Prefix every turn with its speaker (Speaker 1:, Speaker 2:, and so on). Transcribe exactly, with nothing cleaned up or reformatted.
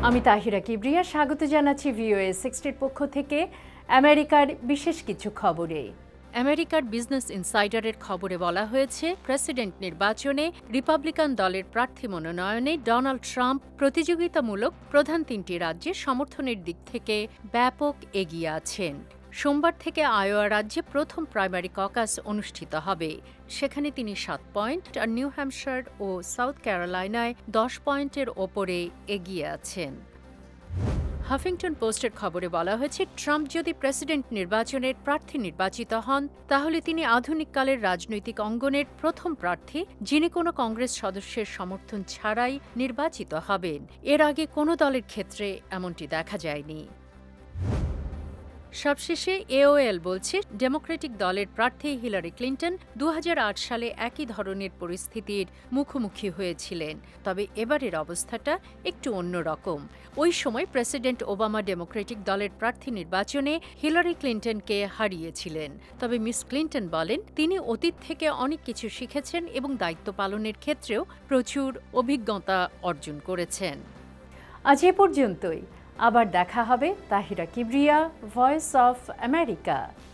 Speaker 1: আমি তাহিরা কিবরিয়া, স্বাগত জানাচ্ছি ভিওএ সিক্সটির পক্ষ থেকে আমেরিকার বিশেষ কিছু খবরে। আমেরিকার বিজনেস ইনসাইডারের খবরে বলা হয়েছে, প্রেসিডেন্ট নির্বাচনে রিপাবলিকান দলের প্রার্থী মনোনয়নে ডোনাল্ড ট্রাম্প প্রতিযোগিতামূলক প্রধান তিনটি রাজ্যে সমর্থনের দিক থেকে ব্যাপক এগিয়ে আছেন। সোমবার থেকে আয়োয়া রাজ্যে প্রথম প্রাইমারি ককাস অনুষ্ঠিত হবে। সেখানে তিনি সাত পয়েন্ট আর নিউ হ্যাম্পশায়ার ও সাউথ ক্যারোলাইনায় দশ পয়েন্টের ওপরে এগিয়ে আছেন। হাফিংটন পোস্টের খবরে বলা হয়েছে, ট্রাম্প যদি প্রেসিডেন্ট নির্বাচনের প্রার্থী নির্বাচিত হন, তাহলে তিনি আধুনিককালের রাজনৈতিক অঙ্গনের প্রথম প্রার্থী যিনি কোনো কংগ্রেস সদস্যের সমর্থন ছাড়াই নির্বাচিত হবেন। এর আগে কোনো দলের ক্ষেত্রে এমনটি দেখা যায়নি। সবশেষে এওএল বলছে, ডেমোক্রেটিক দলের প্রার্থী হিলারি ক্লিন্টন দু হাজার আট সালে একই ধরনের পরিস্থিতির মুখোমুখি হয়েছিলেন, তবে এবারের অবস্থাটা একটু অন্যরকম। ওই সময় প্রেসিডেন্ট ওবামা ডেমোক্রেটিক দলের প্রার্থী নির্বাচনে হিলারি ক্লিন্টনকে হারিয়েছিলেন। তবে মিস ক্লিন্টন বলেন, তিনি অতীত থেকে অনেক কিছু শিখেছেন এবং দায়িত্ব পালনের ক্ষেত্রেও প্রচুর অভিজ্ঞতা অর্জন করেছেন। আজ এ পর্যন্তই। আবার দেখা হবে। Tahira Kibria, Voice of America.